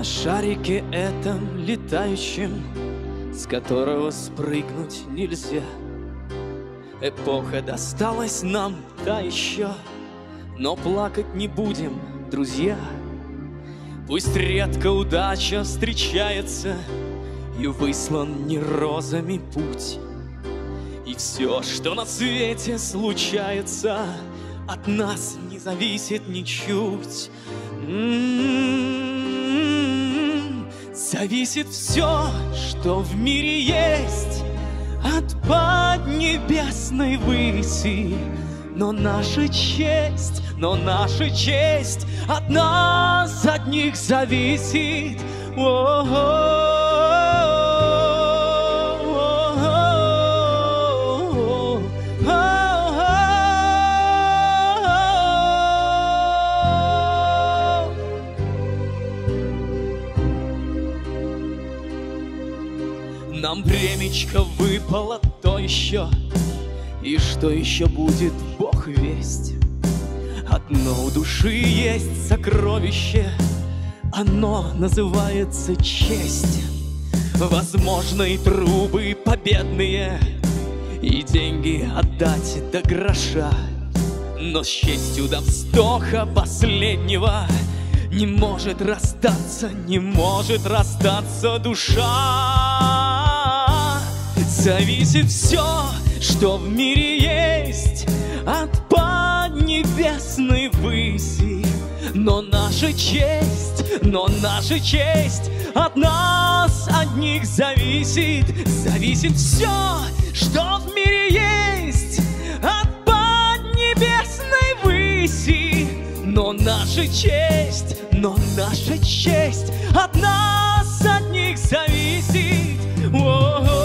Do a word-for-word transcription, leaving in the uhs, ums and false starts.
На шарике этом летающем, с которого спрыгнуть нельзя. Эпоха досталась нам та еще, но плакать не будем, друзья. Пусть редко удача встречается, и выслан не розами путь, и все, что на свете случается, от нас не зависит ничуть. М-м-м, зависит все, что в мире есть, от поднебесной выси. Но наша честь, но наша честь от нас одних зависит. О-о-о. Нам времечко выпало то еще, и что еще будет, Бог весть. Одно у души есть сокровище, оно называется честь. Возможно, и трубы победные, и деньги отдать до гроша, но с честью до вздоха последнего не может расстаться, не может расстаться душа. Зависит все, что в мире есть, от поднебесной выси. Но наша честь, но наша честь от нас одних зависит. Зависит все, что в мире есть, от поднебесной выси. Но наша честь, но наша честь от нас одних зависит. О-о-о.